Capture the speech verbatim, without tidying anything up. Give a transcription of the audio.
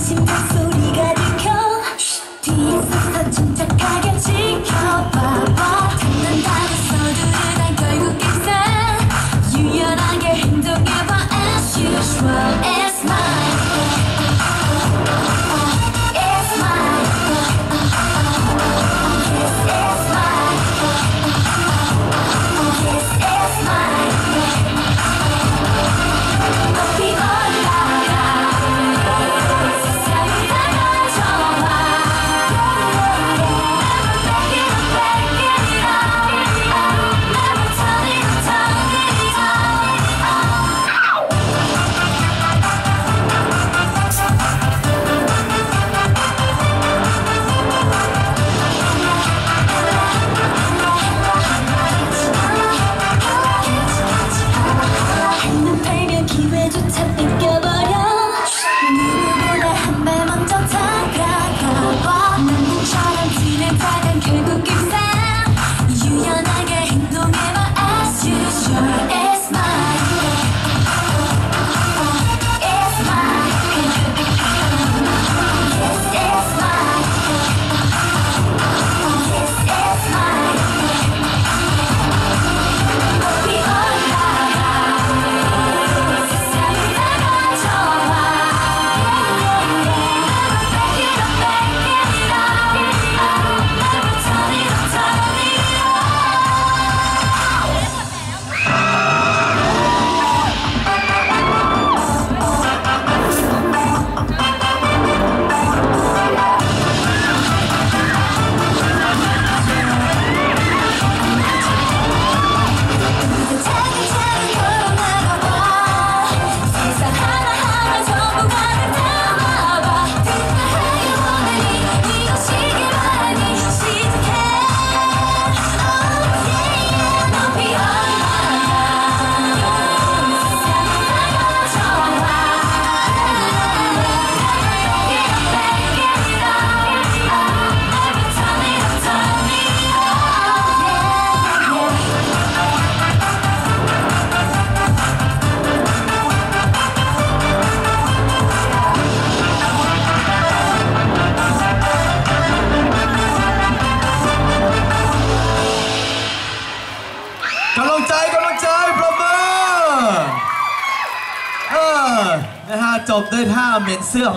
심장 소리가 들켜 뒤에서 침착하게 지켜봐봐 듣는다고 서두르 난 결국 객사 유연하게 행동해봐 as usual it's mine it's mine it's mine it's mine 높이 올라가 세상이 다 가져와 กำลังใจกำลังใจปรบมือเออนะฮะจบด้วยท่าเหม็นเสื้อ